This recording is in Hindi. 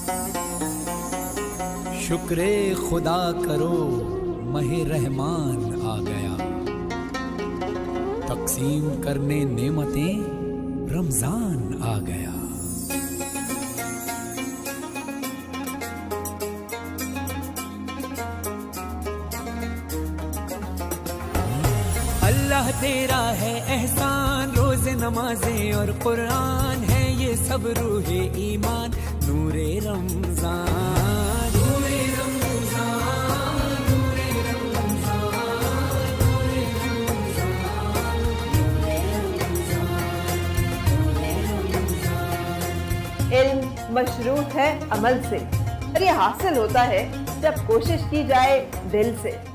शुक्रे खुदा करो महे रहमान आ गया, तकसीम करने नेमतें रमजान आ गया। अल्लाह तेरा है एहसान, रोज़े नमाजें और कुरान है ये सब रूहे ईमान, नूरे रमजान नूरे रमजान नूरे रमजान नूरे रमजान नूरे रमजान नूरे रमजान। इल्म मशरूत है अमल से और ये हासिल होता है जब कोशिश की जाए दिल से।